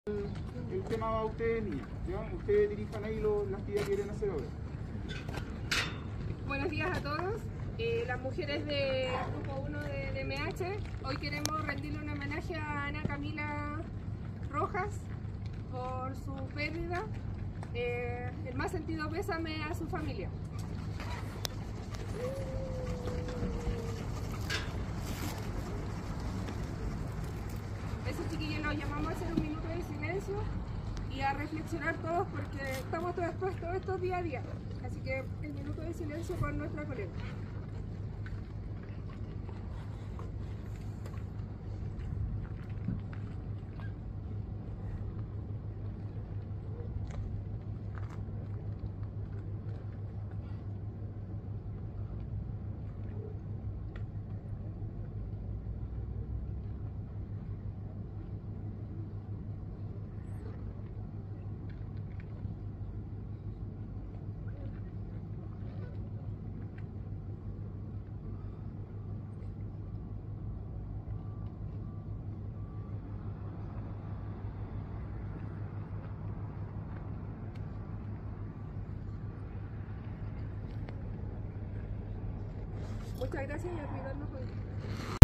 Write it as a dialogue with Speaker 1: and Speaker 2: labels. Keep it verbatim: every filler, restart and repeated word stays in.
Speaker 1: El tema va a ustedes, niñas, ¿ya? Ustedes dirijan ahí lo, la actividad que quieren hacer ahora.
Speaker 2: Buenos días a todos. Eh, las mujeres del grupo uno de, de M H, hoy queremos rendirle un homenaje a Ana Camila Rojas por su pérdida. Eh, el más sentido pésame a su familia. Eso, chiquillos, los llamamos a hacer un minuto de silencio y a reflexionar todos, porque estamos todos expuestos estos día a día. Así que el minuto de silencio con nuestra colega. Muchas gracias y a cuidarnos hoy.